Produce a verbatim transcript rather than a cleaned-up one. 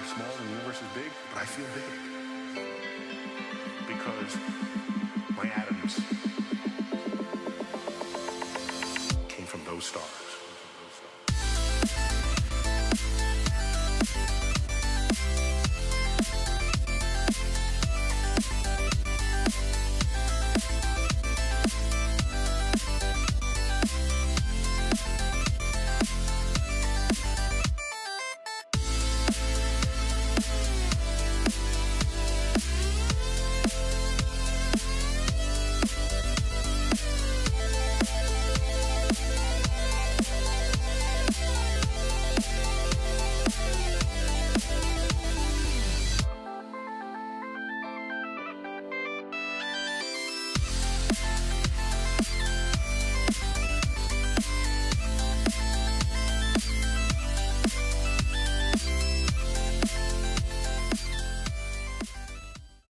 small and the universe is big, but I feel big. Because my atoms came from those stars.